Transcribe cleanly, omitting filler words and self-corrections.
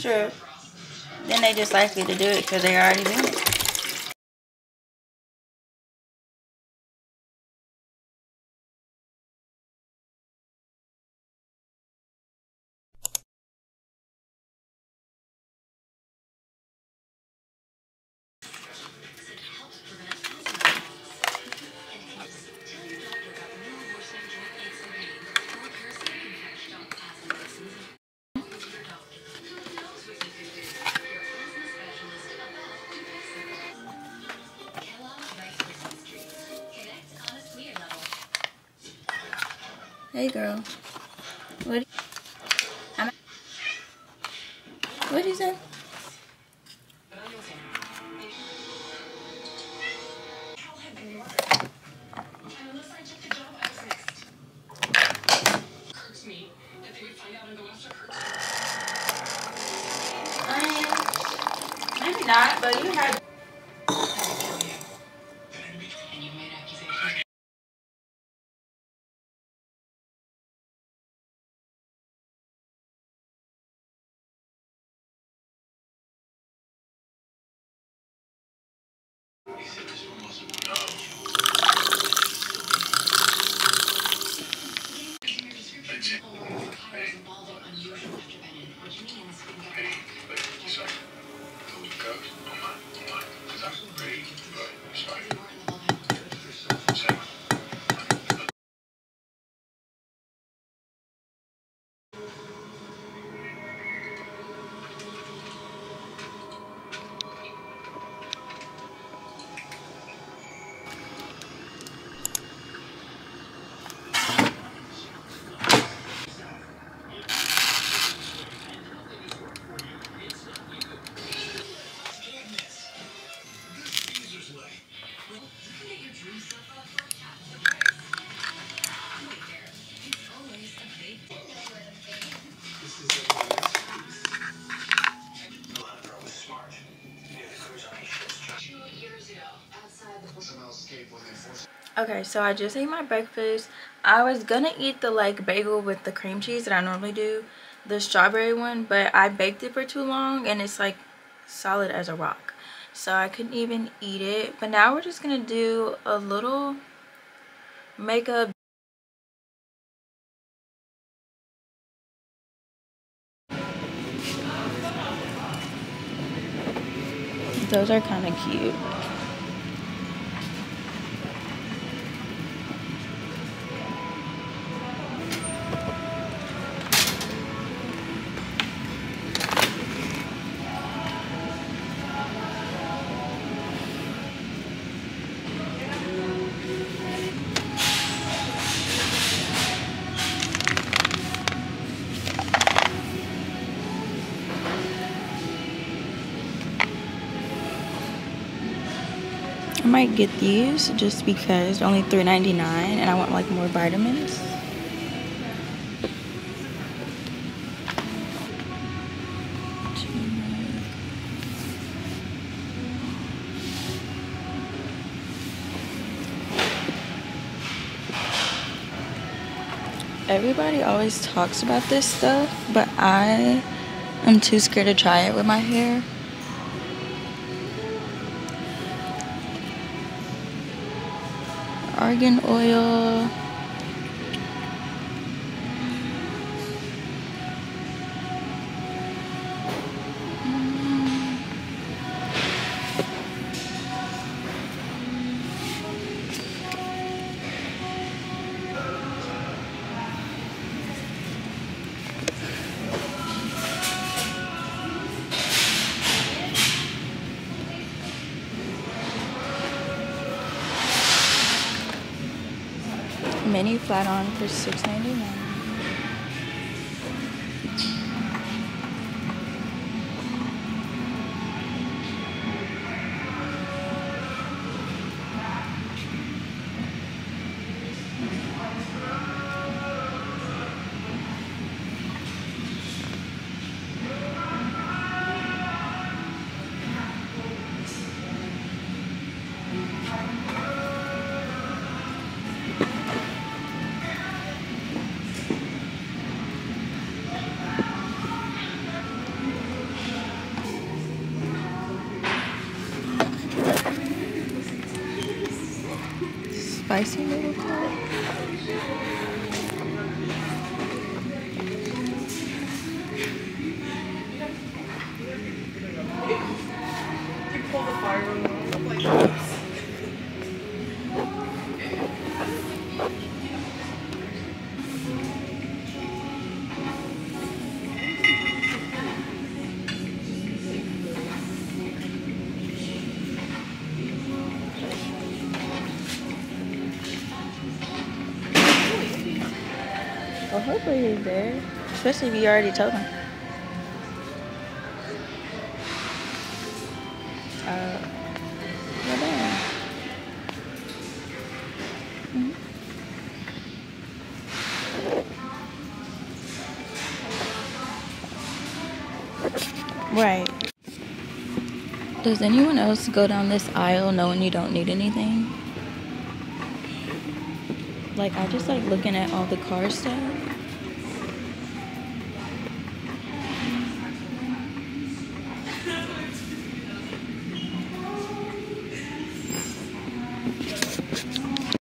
True. Then they just likely to do it because they already doing it. Hey girl, what? What is it? Maybe not, but you had. Okay, so I just ate my breakfast. I was gonna eat the like bagel with the cream cheese that I normally do, the strawberry one, but I baked it for too long and it's like solid as a rock, so I couldn't even eat it. But now we're just gonna do a little makeup. Those are kind of cute. I might get these just because they're only $3.99 and I want like more vitamins. Everybody always talks about this stuff, but I am too scared to try it with my hair. Argan oil. Mini flat on for $6.99. spicy noodle cup. Well, hopefully he's there, especially if you already told him. Well, damn. Right. Does anyone else go down this aisle knowing you don't need anything? Like, I just like looking at all the car stuff.